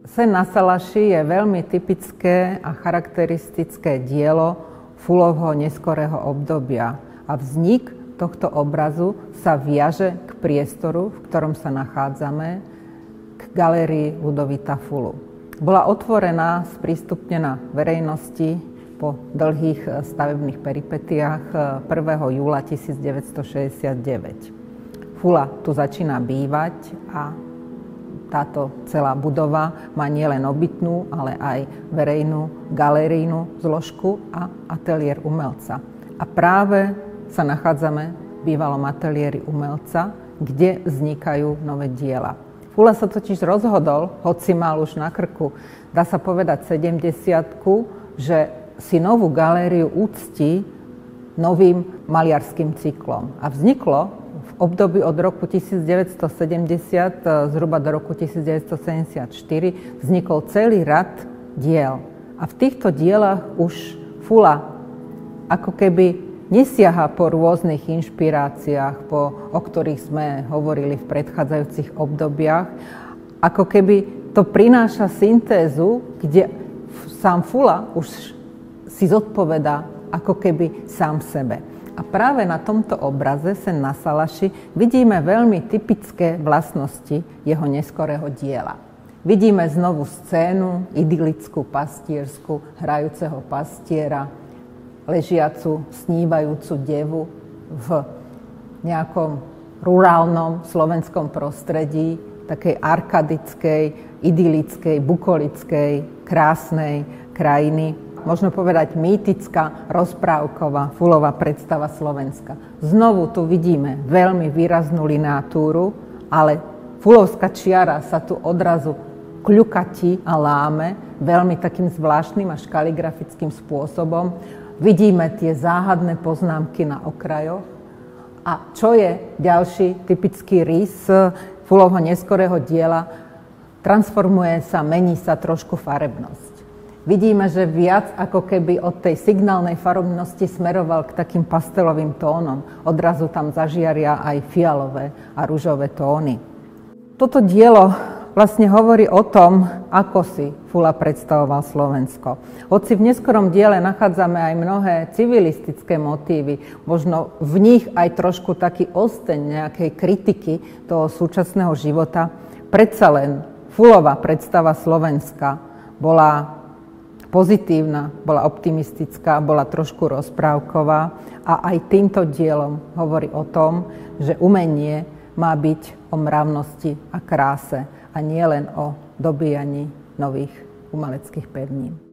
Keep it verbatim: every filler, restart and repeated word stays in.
Sen na Salaši je veľmi typické a charakteristické dielo Fulovho neskorého obdobia a vznik tohto obrazu sa viaže k priestoru, v ktorom sa nachádzame, k galérii Ludovita Fulu. Bola otvorená, sprístupnená verejnosti po dlhých stavebných peripetiách prvého júla tisícdeväťstošesťdesiatdeväť. Fula tu začína bývať a táto celá budova má nielen obytnú, ale aj verejnú galerijnú zložku a ateliér umelca. A práve sa nachádzame v bývalom ateliéri umelca, kde vznikajú nové diela. Fula sa totiž rozhodol, hoci mal už na krku, dá sa povedať sedemdesiatku, že si novú galériu úcti novým maliarským cyklom. A vzniklo v období od roku tisícdeväťstosedemdesiat zhruba do roku tisícdeväťstosedemdesiatštyri vznikol celý rad diel. A v týchto dielach už Fula ako keby nesiaha po rôznych inšpiráciách, po, o ktorých sme hovorili v predchádzajúcich obdobiach. Ako keby to prináša syntézu, kde sám Fula už si zodpovedá ako keby sám sebe. A práve na tomto obraze Sen na Salaši vidíme veľmi typické vlastnosti jeho neskorého diela. Vidíme znovu scénu, idylickú pastiersku, hrajúceho pastiera, ležiacu, snívajúcu devu v nejakom rurálnom slovenskom prostredí, takej arkadickej, idylickej, bukolickej, krásnej krajiny. Možno povedať mýtická, rozprávková Fulova predstava Slovenska. Znovu tu vidíme veľmi výraznú lineatúru, ale Fulovská čiara sa tu odrazu kľukatí a láme veľmi takým zvláštnym až kaligrafickým spôsobom. Vidíme tie záhadné poznámky na okrajoch. A čo je ďalší typický rys Fulovho neskorého diela? Transformuje sa, mení sa trošku farebnosť. Vidíme, že viac ako keby od tej signálnej farobnosti smeroval k takým pastelovým tónom. Odrazu tam zažiaria aj fialové a ružové tóny. Toto dielo vlastne hovorí o tom, ako si Fula predstavoval Slovensko. Hoci v neskorom diele nachádzame aj mnohé civilistické motívy, možno v nich aj trošku taký osteň nejakej kritiky toho súčasného života, predsa len Fulova predstava Slovenska bola pozitívna, bola optimistická, bola trošku rozprávková a aj týmto dielom hovorí o tom, že umenie má byť o mravnosti a kráse a nie len o dobíjaní nových umeleckých pevnín.